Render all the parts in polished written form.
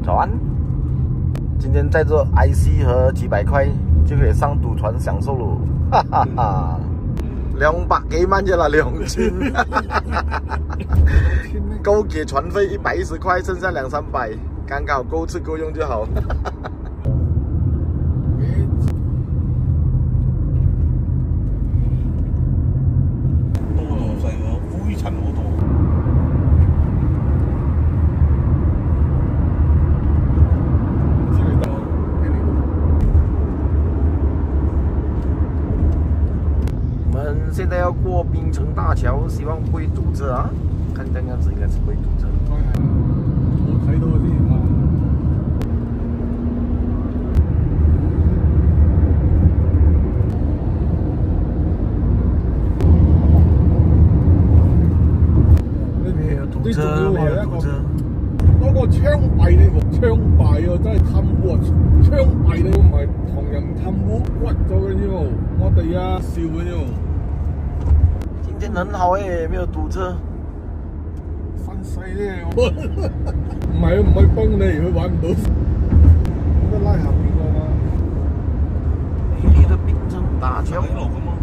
船。今天载着 IC 和几百块就可以上赌船享受了，哈哈哈！200幾蚊啫啦，2000，够给船费110块，剩下200-300，刚刚好够吃够用就好。现在要过槟城大桥，希望不会堵车啊！看这样子应该是不会堵车。 我睇到嗰啲啊。 沒有堵車，沒有堵車。 嗰個槍斃你喎，槍斃喎，真係貪污啊！槍斃你唔係同人貪污，屈咗嘅啫喎，我哋啊笑嘅啫喎。 今天很好哎，没有堵車。 分細咧，唔係幫你，佢揾唔到，應該拉下邊個嘛。 美麗的槟城大橋。咁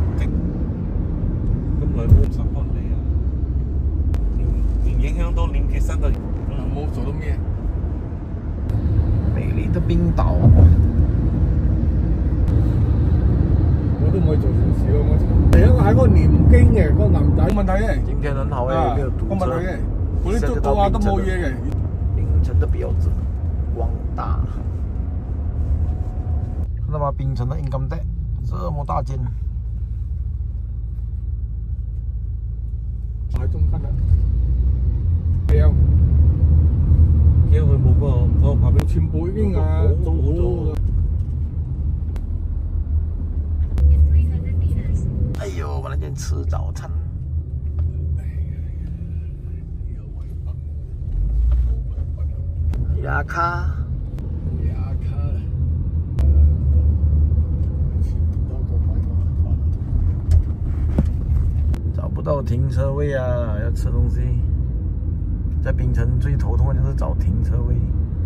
耐冇support你啊，連影響到連結身都冇做到咩？ 美麗的冰島。 我都唔可以做善事咯，我係因為喺嗰個念經嘅嗰個男仔冇問題嘅。 今天很好誒，沒有堵車。 冇問題嘅，嗰啲捉到啊都冇嘢嘅。 檳城的標誌，光大。看到嗎？檳城的 Income Tax 這麼大間。 喺中間啊。掉佢冇個旁邊全部已經啊做好咗。 哎呦，我那天吃早餐。牙卡。找不到停车位啊！要吃东西，在槟城最头痛的就是找停车位。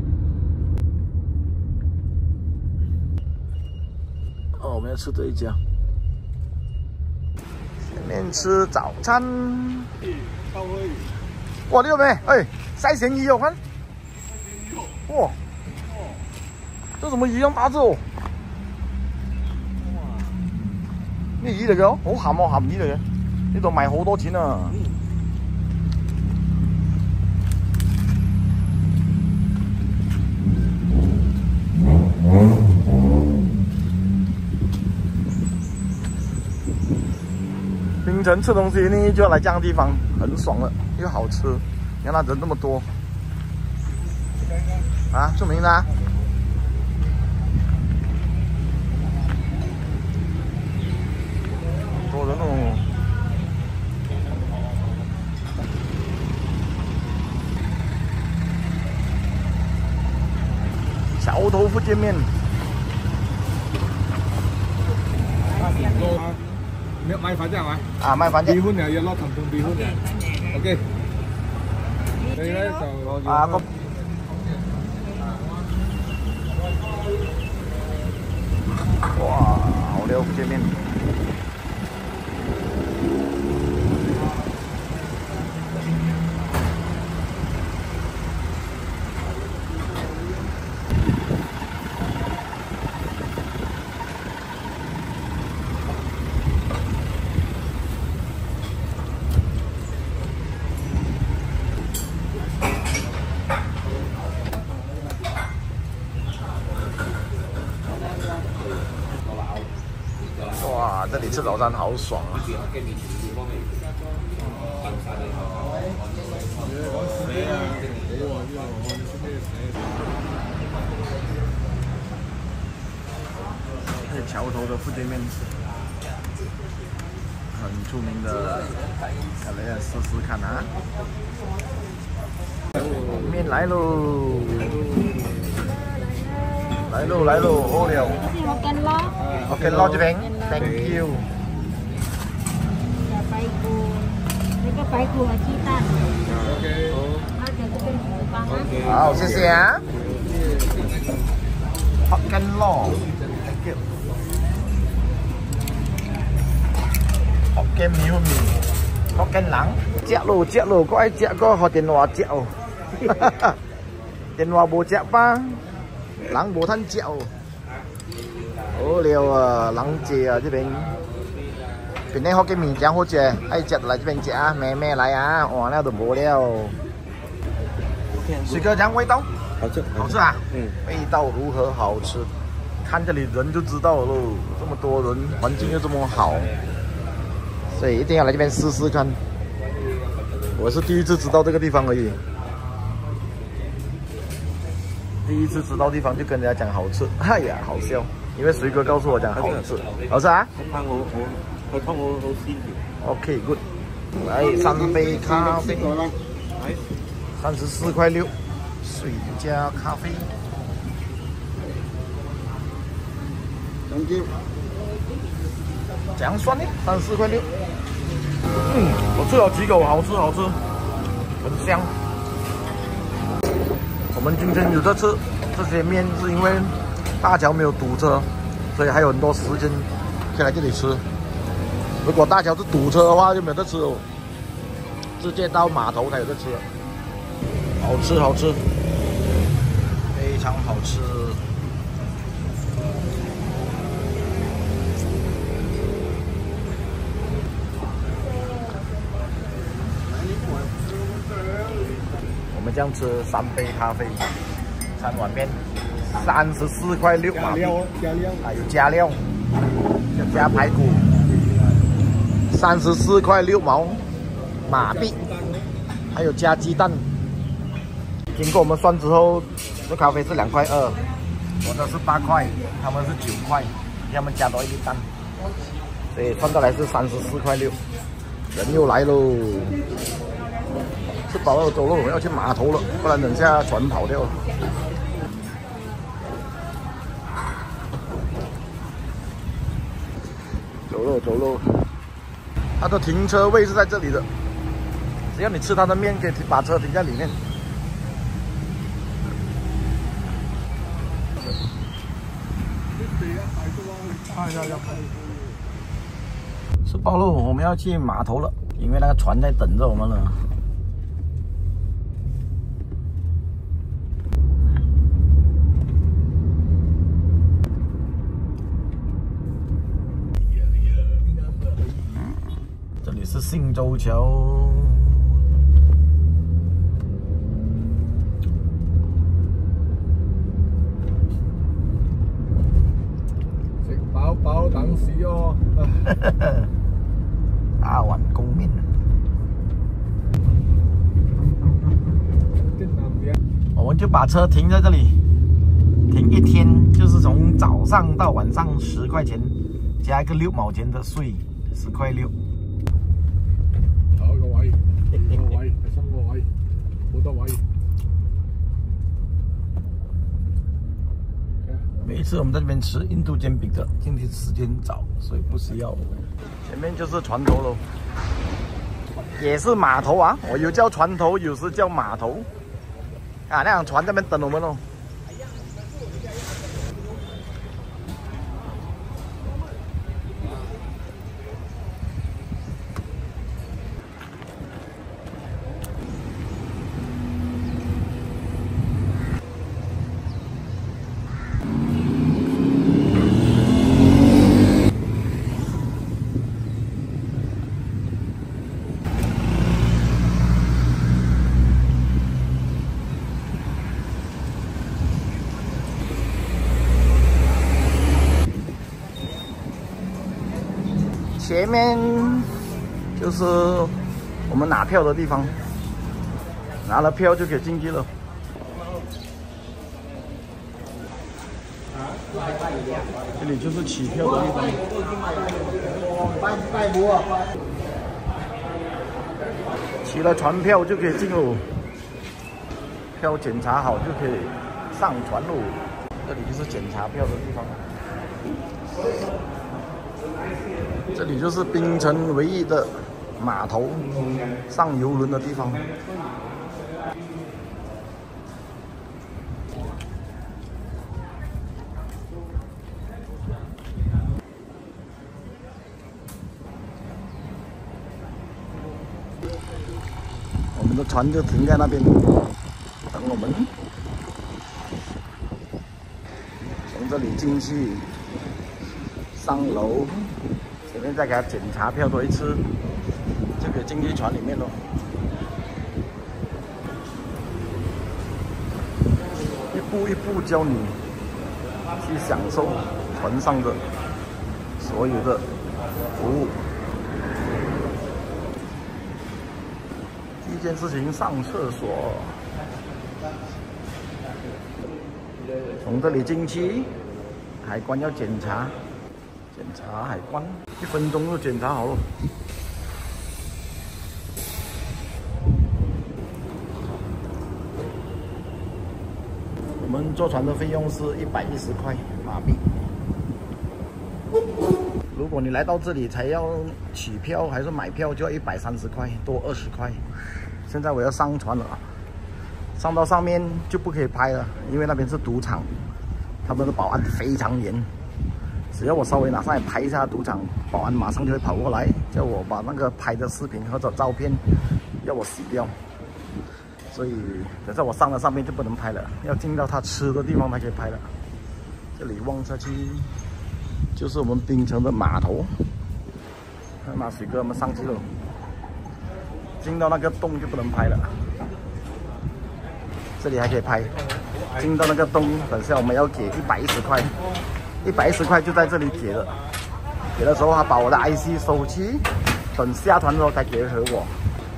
哦，我们要吃这一家。 面吃早餐，哇！你有没？哎，晒咸鱼哦，看，哇，这什麼魚咁大隻哦？咩魚嚟嘅？好鹹哦，鹹魚嚟嘅，呢度賣好多錢啊！槟城吃东西呢，就要来这样的地方，很爽了，又好吃。你看那人那么多，啊，出名的、啊。多人哦。桥头福建面。 買飯啫係咪？ 啊，買飯啫。 2款又要攞藤盤2款嘅。OK。你咧就啊個。哇，好料福建面。哇，这里吃早餐好爽啊！是桥头的福建面，很出名的，看来要试试看啊！面来喽！来喽来喽，好了。OK 撈住餅 ，thank you。 白骨，那个白骨和鸡蛋。OK。好。那这个是好，谢谢啊。 福建螺 ，thank you。福建米粉面，福建人食咯，我爱食个学电话食哦。电话无食吧，人无通食哦。好了啊，人济啊这边。 边呢福建面真好食，爱食就来这边食啊，妹妹来啊，换了就无了。水哥这样味道？ 好吃， 好吃啊！味道如何？好吃。看这里人就知道了喽，这么多人，环境又这么好，所以一定要来这边试试看。我是第一次知道这个地方而已，第一次知道地方就跟人家讲好吃，哎呀，好笑，因为水哥告诉我讲好吃，好吃啊！ 佢湯好鮮條。 OK good， 来3杯咖啡，34块6，水加咖啡。这样算呢？34块6。我吃了几口，好吃，很香。我们今天有的吃这些面，是因为大桥没有堵车，所以还有很多时间可以来这里吃。 如果大桥是堵车的话，就没有得吃哦，直接到码头才有得吃。好吃，非常好吃。我们这样吃3杯咖啡，3碗面，34块6马币，还有加料，要加排骨。 34块6毛马币，还有加鸡蛋。经过我们算之后，这咖啡是2块2，我的是8块，他们是9块，他们加多一粒蛋，所以算下来是34块6。人又来喽，吃饱了走喽，我要去码头了，不然等下船跑掉了。走喽。 它的停车位是在这里的，只要你吃它的面，可以把车停在里面。吃饱了，我们要去码头了，因为那个船在等着我们了。这里是信州桥， 食飽等屎哦！ 大碗公面。我们就把车停在这里，停1天，就是从早上到晚上10块钱，加一个6毛钱的税，10块6。 有一個位，第3個位，好多位。 每一次我们在这边吃印度煎饼的，今天时间早，所以不需要。前面就是船头喽，也是码头啊，我有叫船头，有时叫码头。啊，那辆船在那边等我们喽。 前面就是我们拿票的地方，拿了票就可以进去了。这里就是取票的地方。取了船票就可以进喽，票检查好就可以上船喽。这里就是检查票的地方。 这里就是槟城唯一的码头，上游轮的地方。 的船就停在那边等我们。从这里进去，上楼，前面再给他检查票多一次，就可以进去船里面咯。一步一步教你去享受船上的所有的服务。第一件事情，上厕所。从这里进去，海关要检查海关，1分钟就检查好了。我们坐船的费用是110块马币。如果你来到这里才要取票还是买票，就要130块，多20块。现在我要上船了，上到上面就不可以拍了，因为那边是赌场，他们的保安非常严。只要我稍微拿上来拍一下赌场，保安马上就会跑过来，叫我把那个拍的视频或者照片要我洗掉。所以等下我上了上面就不能拍了，要进到他吃的地方才可以拍了。这里望下去就是我们槟城的码头，那水哥我们上去了，进到那个洞就不能拍了。这里还可以拍，进到那个洞，等下我们要给110块，110块就在这里给的。给的时候他把我的 IC 收去，等下船的时候才给回我。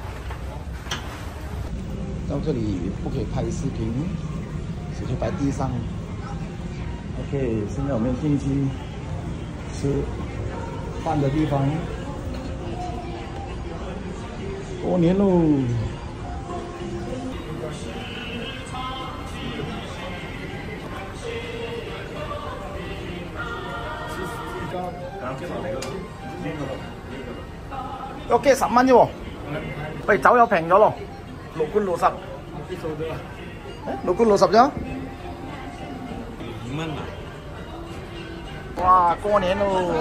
到这里不可以拍视频，手就摆地上。OK， 现在我们进去吃饭的地方。过年喽！OK， 10蚊啫喎。喂，酒又平咗咯，6罐60。6罐60啫。2蚊啊！哇，過年咯！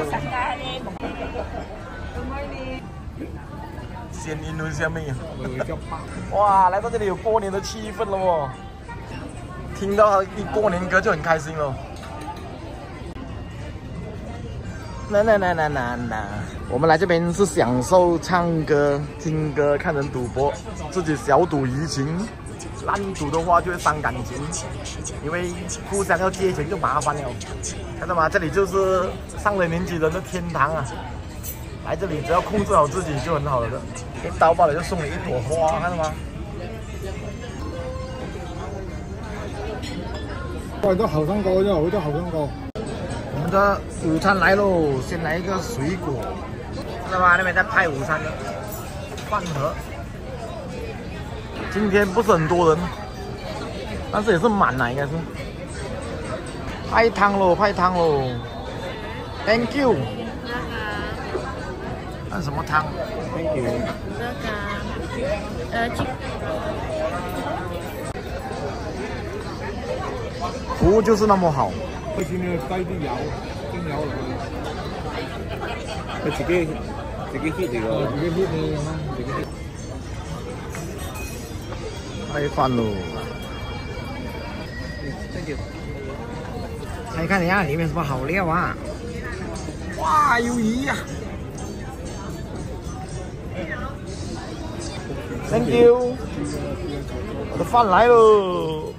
先印度下面。哇，来到这里有过年的气氛了哦！听到一过年歌就很开心了。那，我们来这边是享受唱歌、听歌、看人赌博，自己小赌怡情。烂赌的话就会伤感情，因为互相要借钱就麻烦了。看到吗？这里就是上了年纪人的天堂啊！来这里只要控制好自己就很好了的。一刀罢了就送你一朵花，看到吗？ 好多後生哥啫，好多後生哥。 我们的午餐来喽，先来一个水果，看到吗？那边在派午餐的饭盒。今天不是很多人，但是也是满了，应该是。派汤喽，派汤喽 ！Thank you。那什么汤 ？Thank you。服务就是那么好。 好似你要低啲油，精油落去。佢自己 hit 嚟㗎，自己 hit 你咁啊，自己 hit。 开饭喽！看一看呀，里面什么好料啊？哇，有鱼呀！Thank you， 我的饭来喽！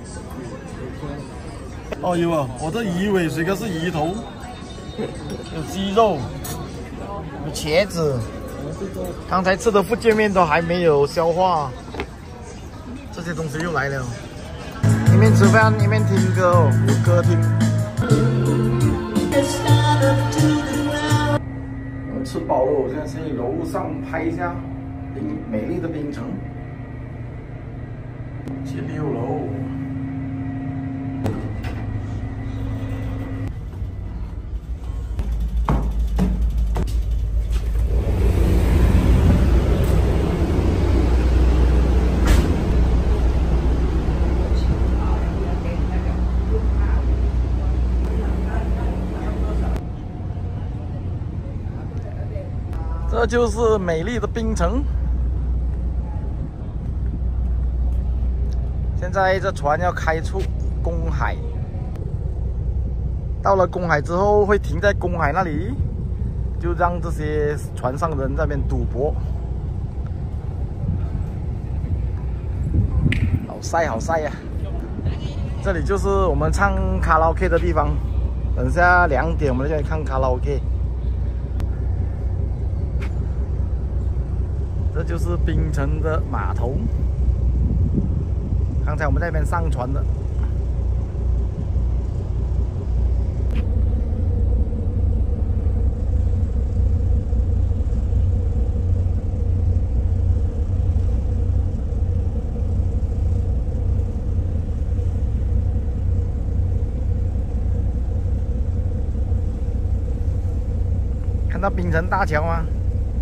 哦有啊，我的鱼尾水哥是鱼头，有鸡肉，有茄子，刚才吃的福建面都还没有消化。这些东西又来了，一面吃饭一面听歌哦，有歌听。我吃饱了，我现在先楼上拍一下美丽的槟城，去6楼。这就是美丽的槟城。 在这船要开出公海，到了公海之后会停在公海那里，就让这些船上人在那边赌博。好晒，好晒呀！这里就是我们唱卡拉 OK 的地方。等下2点我们再去看卡拉 OK。这就是槟城的码头。刚才我们在那边上船的。看到槟城大桥吗？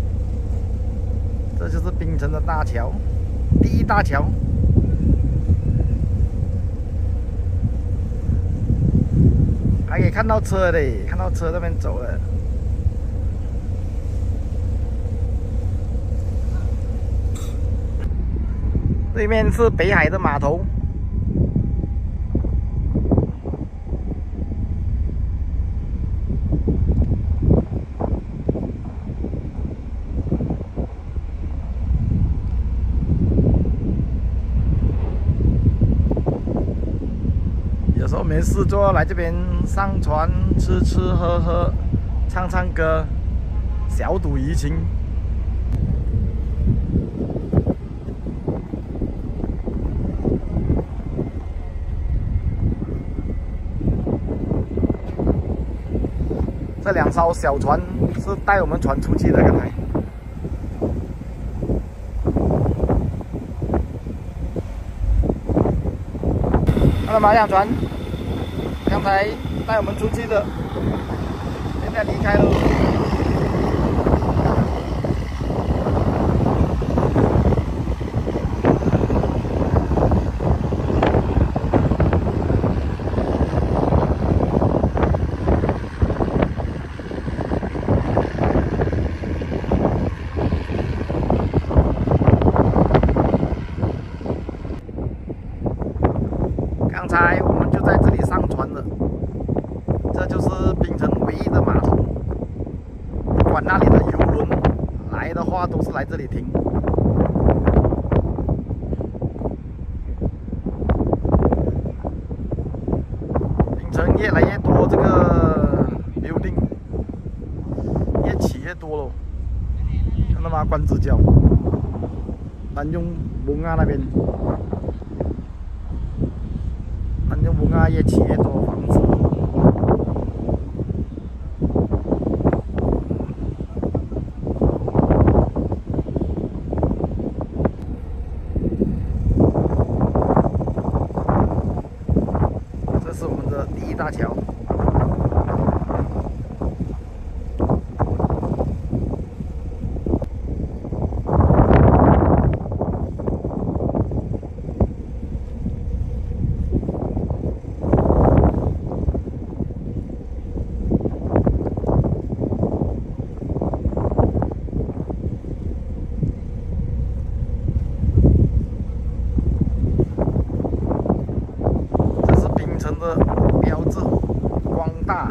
这就是槟城的大桥，第一大桥。还可以看到车嘞，看到车那边走了。对面是北海的码头。有时候没事做，来这边上船吃吃喝喝，唱唱歌，小赌怡情。这2艘小船是带我们船出去的，刚才。看到吗？这船刚才带我们出去的，现在离开了。刚才我们就在这里上船了，这就是槟城唯一的码头。不管那里的游轮来的话，都是来这里停。槟城越来越多这个 building， 越起越多咯。看到吗？关子角、南涌蒙亚那边。南涌啊，越起越多房子。这是我们的第一大桥。城的标志，光大。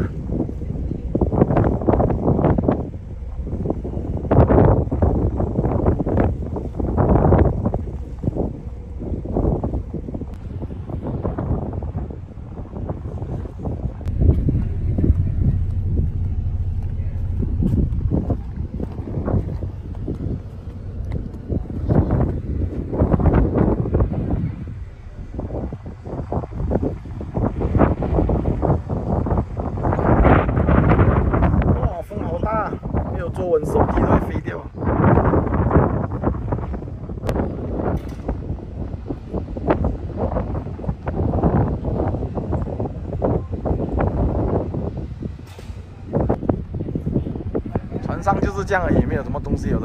坐稳手机都会飞掉。船上就是这样而已，没有什么东西有的。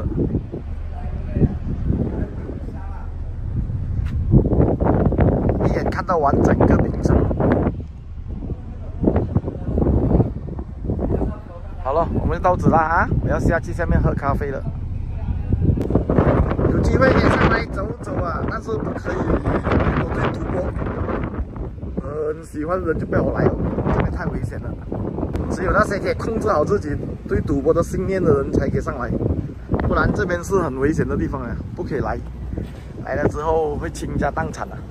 一眼看到完整个槟城。好了，我们就到此啦啊！我要下去下面喝咖啡了。 有机会可以上来走走啊，但是不可以我对赌博很喜欢的人就不要来哦，这边太危险了。只有那些可以控制好自己对赌博的信念的人才可以上来，不然这边是很危险的地方啊，不可以来。来了之后会倾家荡产啊。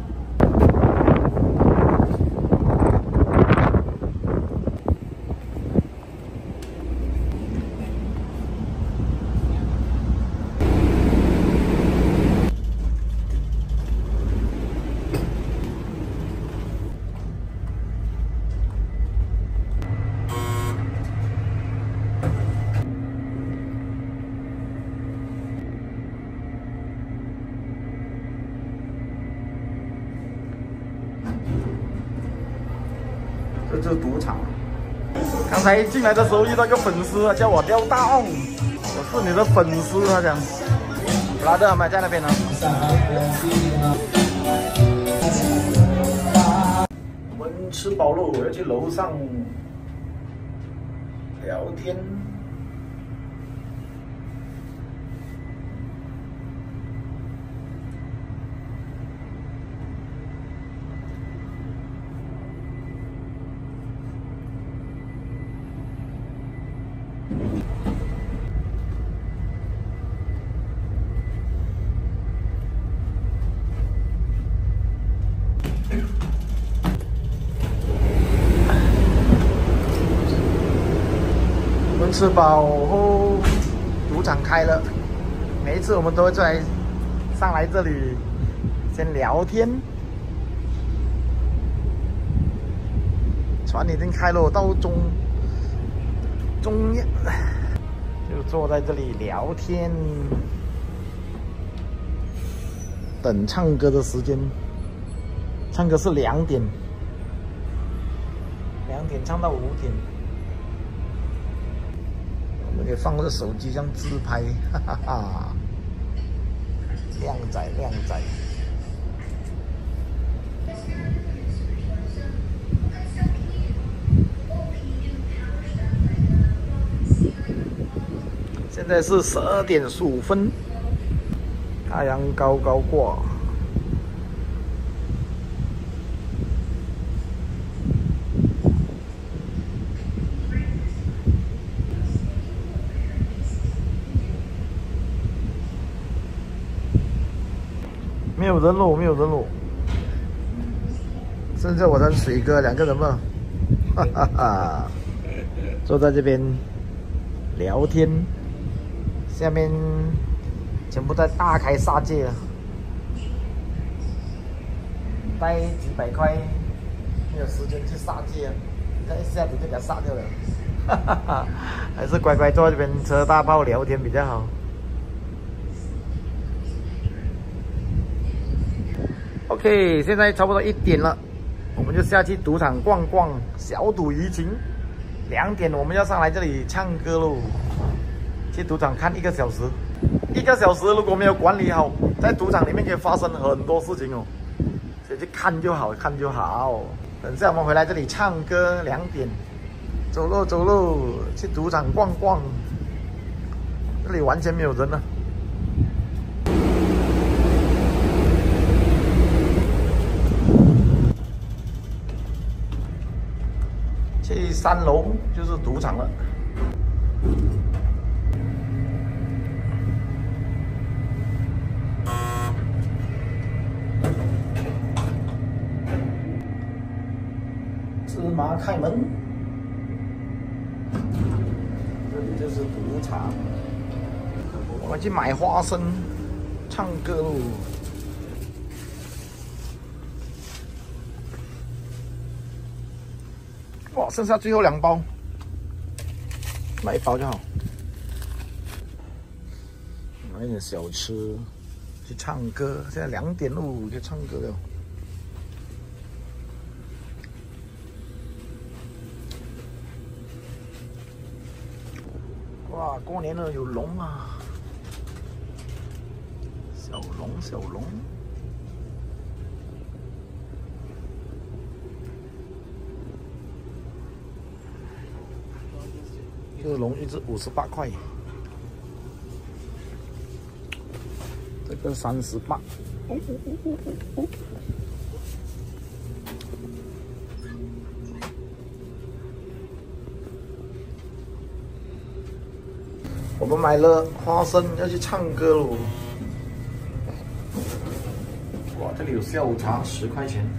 这就是赌场。刚才进来的时候遇到一个粉丝，叫我廖大旺，我是你的粉丝，他讲。拉德他们在那边呢。我们吃饱了，我要去楼上聊天。我们吃饱后，赌场开了。每一次我们都会上来这里先聊天。船已经开了，到中央，就坐在这里聊天，等唱歌的时间。唱歌是2点，2点唱到5点。我们可以放着手机这样自拍，哈哈哈！靓仔靓仔。现在是12点15分，太阳高高挂。没有人喽，没有人喽，剩下我跟水哥2个人了，哈哈哈！坐在这边聊天，下面全部在大开杀戒了，带几百块，没有时间去杀戒，这一下子就给他杀掉了，哈哈哈！还是乖乖坐在这边车大炮聊天比较好。OK， 现在差不多1点了，我们就下去赌场逛逛，小赌怡情。2点我们要上来这里唱歌喽。去赌场看1个小时，1个小时如果没有管理好，在赌场里面可以发生很多事情哦。所以去看就好，看就好。等下我们回来这里唱歌，2点，走喽走喽，去赌场逛逛。这里完全没有人了。去3楼就是赌场了。芝麻开门，这里就是赌场。我们去买花生，唱歌喽。哇，剩下最后2包，买1包就好。买一点小吃，去唱歌。现在2点喽，可以唱歌了。哇，过年了，有龙啊！小龙，小龙。这个龙一只58块，这个38。我们买了花生，要去唱歌喽！哇，这里有下午茶，10块钱。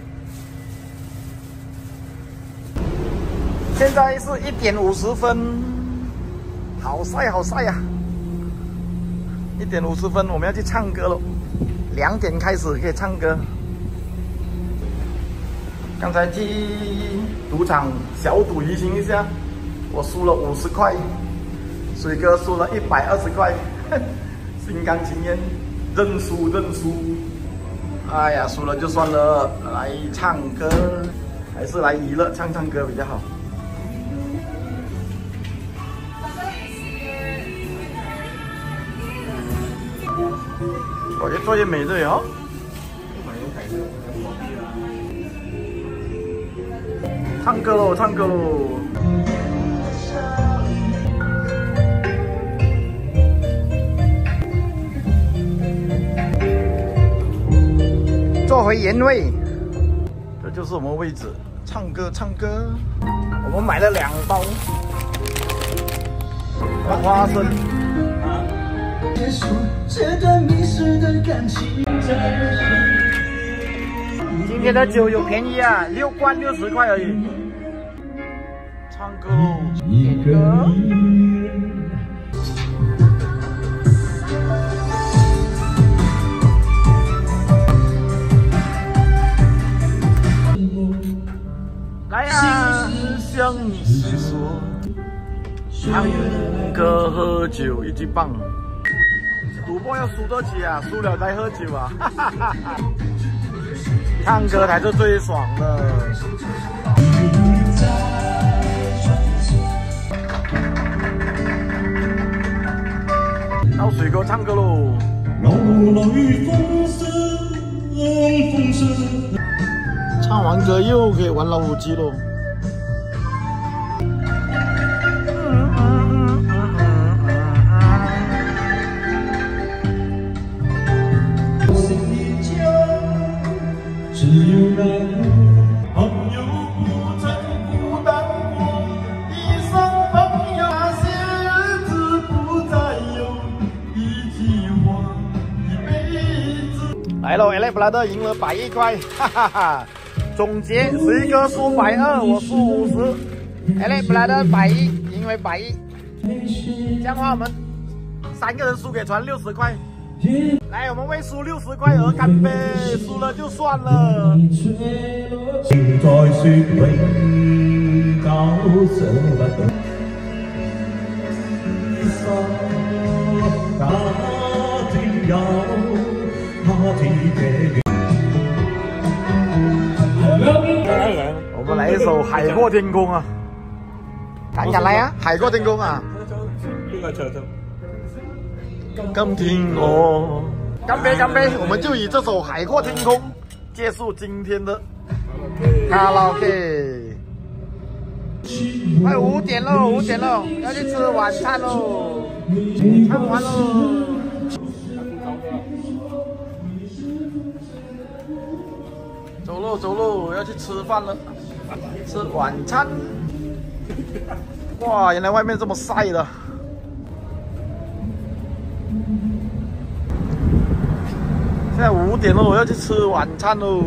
现在是1点50分，好晒好晒呀！1点50分，我们要去唱歌喽。2点开始可以唱歌。刚才去赌场小赌怡情一下，我输了50块。 水哥输了120块，心甘情愿，认输认输。哎呀，输了就算了，来唱歌，还是来娱乐唱唱歌比较好。我越做越美对哦。唱歌喽，唱歌喽！ 坐回原位，这就是我们位置。唱歌，唱歌。我们买了2包花生。结束这段迷失的感情。今天的酒有便宜啊，6罐60块而已。唱歌喽，点歌。 来呀，向你说，唱歌喝酒一级棒。赌博要输得起啊，输了再喝酒啊！哈哈哈哈。唱歌才是最爽的。到水哥唱歌喽。唱完歌又可以玩老虎机喽。只有那朋友不曾孤单过，一生朋友那些日子不再有一句话，一辈子。来喽 ，LA Brother 赢了110块，哈哈哈！总结，11哥输120，我输50，LA Brother 110，赢为110。这样的话，我们3个人输给船60块。 来，我们为输60块而干杯！输了就算了。情在说永久想不到，那天有，那天的。我们来一首《海阔天空》啊！敢来啊？《海阔天空》啊！邊個唱咗？ 今天我干杯干杯！我们就以这首《海阔天空》结束今天的卡拉 OK。快5点喽，5点喽，要去吃晚餐喽！唱完喽。走喽走喽，要去吃饭了，吃晚餐。哇，原来外面这么晒的。 现在5点了，我要去吃晚餐喽。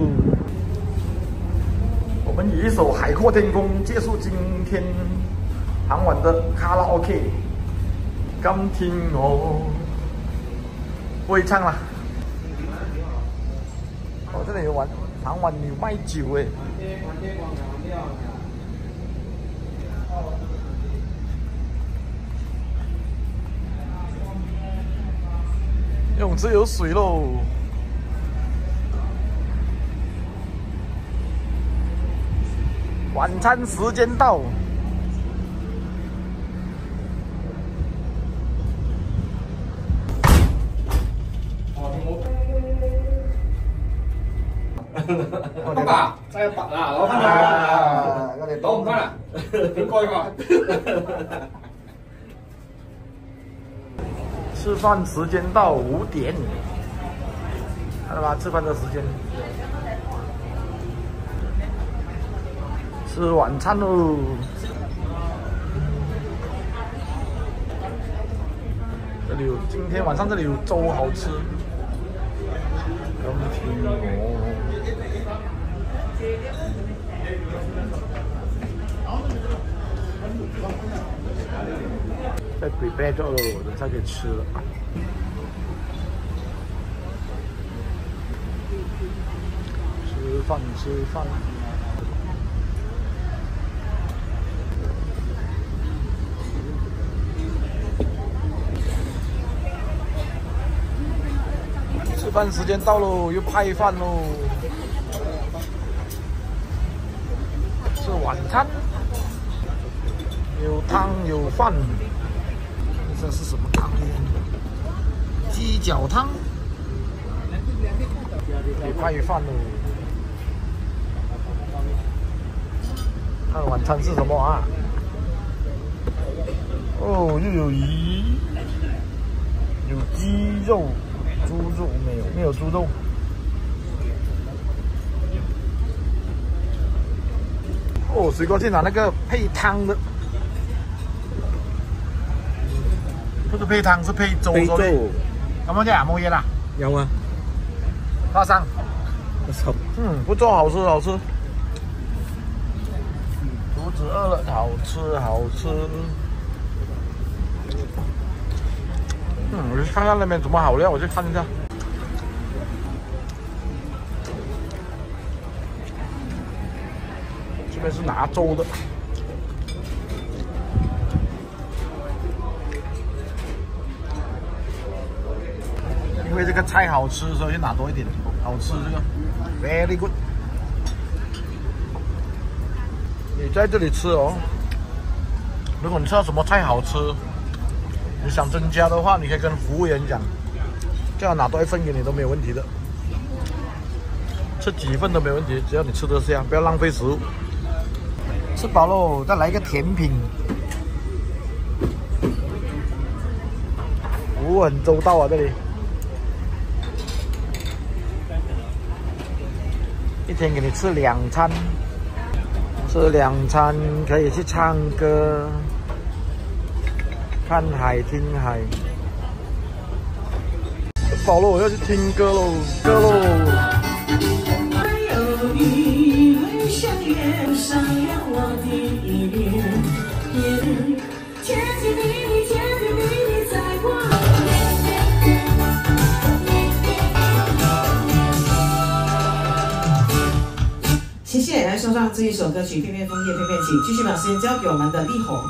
我们以一首《海阔天空》结束今天傍晚的卡拉 OK。今天我不会唱了。哦，这里有傍晚有卖酒哎。泳池有水喽。 晚餐时间到， 爸，真係白啊！攞翻嚟，我哋攞唔翻啦，應該啩？ 吃饭时间到5点， 看到吗？吃饭的时间，吃晚餐喽。这里有，今天晚上这里有粥好吃。恭喜我！再prepare咗咯，等下可以吃了。吃饭，吃饭。吃饭时间到喽，又派饭喽。吃晚餐，有汤有饭。这是什么汤？鸡脚汤。给派饭喽。看晚餐是什么啊？哦，又有鱼，有鸡肉。猪肉没有猪肉。哦，水果去拿那个配汤的，不是配汤，是配粥。配粥。有冇嘢？冇嘢啦。有啊。花生。不错，好吃好吃。肚子饿了，好吃好吃。我去看看那边怎么好料，我去看一下。这边是拿粥的。因为这个菜好吃，所以拿多一点。好吃这个 ，very good。你在这里吃哦，如果你吃到什么菜好吃。你想增加的话，你可以跟服务员讲，叫他拿多一份给你都没有问题的，吃几份都没问题，只要你吃得下，不要浪费食物。吃饱喽，再来一个甜品。服务很周到啊，这里一天给你吃2餐，吃2餐可以去唱歌。看海听海，饱了我要去听歌喽，歌喽。 谢谢，来送上这一首歌曲《翩翩枫叶翩翩起》，继续把时间交给我们的丽红。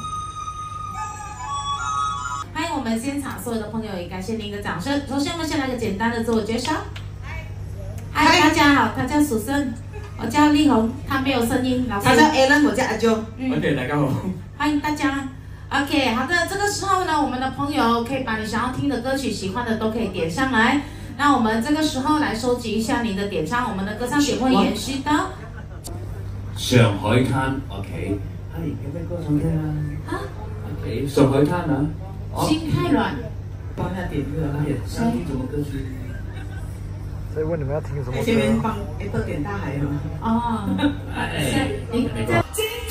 我们现场所有的朋友也感谢您的掌声。首先，我们先来个简单的自我介绍。嗨，大家好，他叫蜀生，我叫丽红，他没有声音，老师。 他叫 Alan， 我叫阿啾。 OK， 大家好，欢迎大家。OK， 好的，这个时候呢，我们的朋友可以把你想要听的歌曲、喜欢的都可以点上来。那我们这个时候来收集一下您的点唱，我们的歌唱点会延续到上海滩。OK， 係有咩歌想聽啊？嚇 ？OK， 上海灘啊。 心太软， 帮他点歌啊！ 想听什么歌曲？ 所以问你们要听什么歌？ 前面放一个点大海吗？ 哦，你这。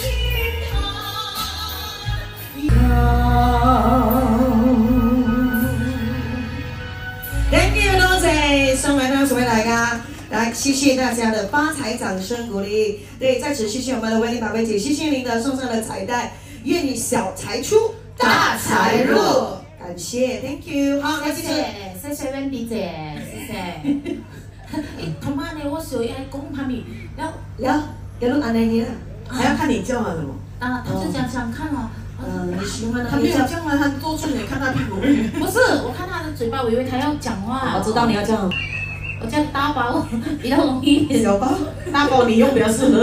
Thank you， 多謝送俾大家，來謝謝大家的發財掌聲鼓勵。對，在此謝謝我們的威利寶貝姐，謝謝您的送上的彩帶，願你小財出。大財入，感謝 ，Thank you， 好， 謝謝 Wendy 姐，謝謝。他媽的，我手要公他們， 要錄安妮啦，還要看你叫啊什麼？ 啊，他是想看哦。 你喜歡的， 他没有这样啊，他多出你看他屁股。 不是，我看他的嘴巴，我以为他要讲话。 我知道你要这样。 我这样大包比较容易一点。 小包，大包你用比较适合。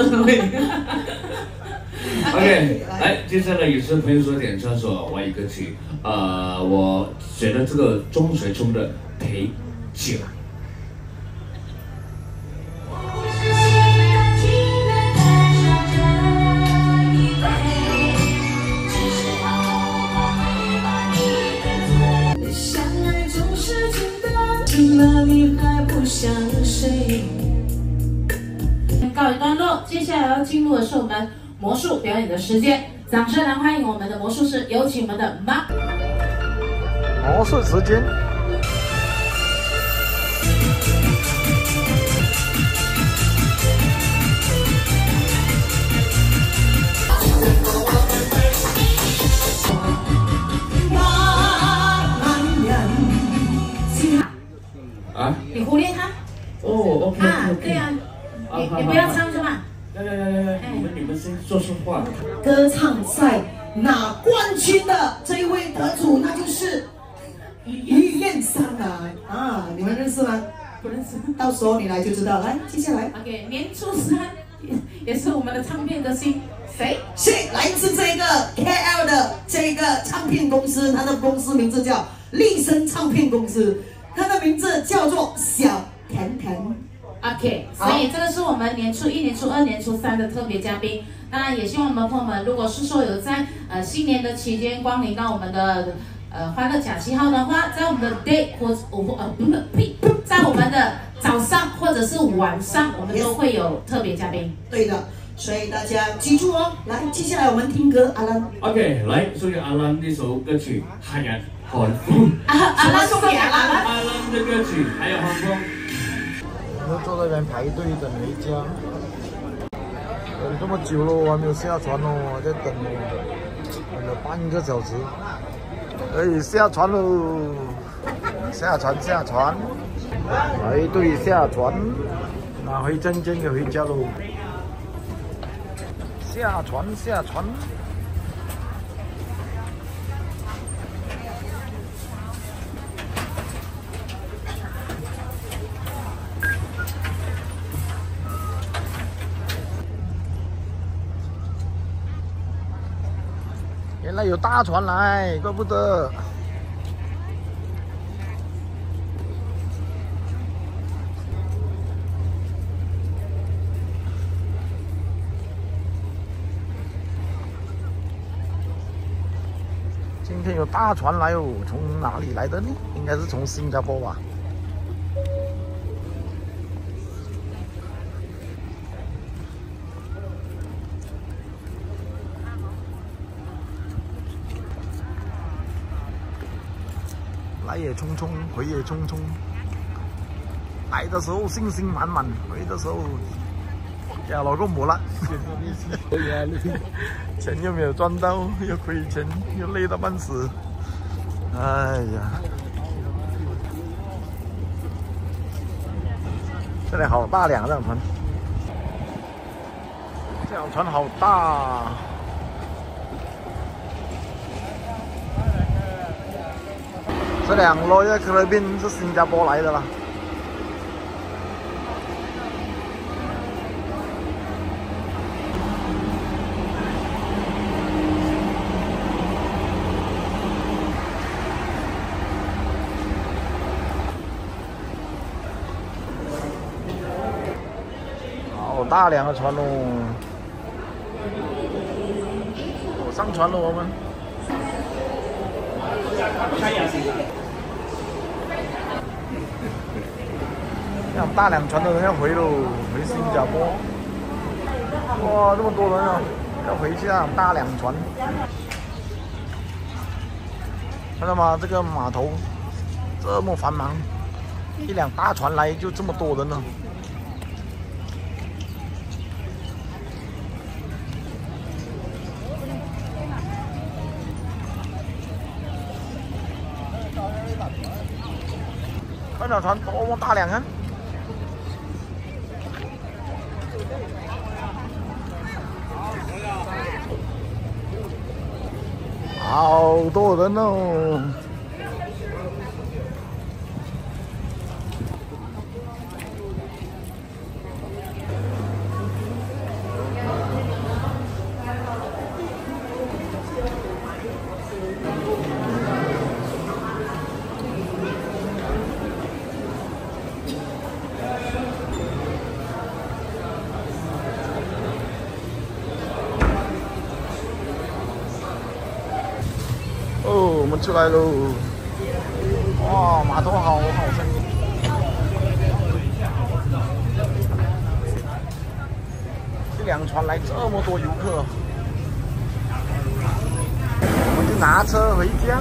OK， 来，接下来有些朋友说点唱首外语歌曲，我选了这个钟水冲的《陪酒》。 相爱总是简单，听了你还不相信。 要进入的是我们魔术表演的时间，掌声来欢迎我们的魔术师，有请我们的Mark。 魔术时间。 啊？ 你忽略他？ 哦 ，OK， 啊，对啊，你不要唱是吧？ 来，你们先说说话。 歌唱赛拿冠军的这一位得主，那就是于燕珊啊，你们认识吗？ 不认识。 到时候你来就知道。来，接下来 OK， 年初3也是我们的唱片歌星，谁？ 是来自这个 KL 的这个唱片公司，它的公司名字叫立声唱片公司，它的名字叫做小甜甜。 OK， 所以这个是我们年初1、年初2、年初3的特别嘉宾。那也希望我们朋友们，如果是说有在新年的期间光临到我们的欢乐假期号的话，在我们的 day 或在我们的早上或者是晚上，我们都会有特别嘉宾。 对的，所以大家记住哦。来，接下来我们听歌，阿兰。 OK， 来送给阿兰这首歌曲《海洋寒风》。 阿兰送给阿兰。 阿兰的歌曲《海洋寒风》。 我们坐在那边排队等回家，等这么久了，我还没有下船哦，我在等哦，等了半个小时。哎，下船喽！下船，排队下船，拿回证件就回家喽。下船。原来有大船来，怪不得。今天有大船来哦，从哪里来的呢？应该是从新加坡吧。来也匆匆，回也匆匆。来的时候信心满满，回的时候呀，老公没了，钱又没有赚到，又亏钱，又累得半死。哎呀，这里好大辆这辆船，这辆船好大。这辆 Royal Caribbean 是新加坡来的啦。好大辆的船哦！上船了我们。这样大辆船的人要回喽，回新加坡。哇，这么多人啊，要回去啊！大辆船，看到吗？这个码头这么繁忙，一辆大船来就这么多人了。看这船多么大辆啊！好多人哦！哦，我们出来喽！哇，码头好声音。 两船来这么多游客，我就拿车回家。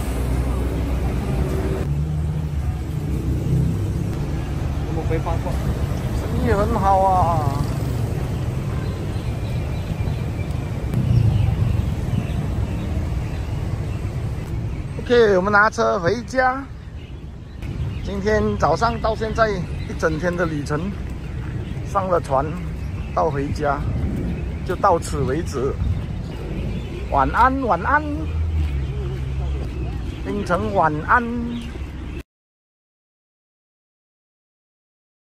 有没有被放过？生意很好啊。OK， 我们拿车回家。今天早上到现在一整天的旅程，上了船到回家就到此为止。晚安，晚安，冰城晚安。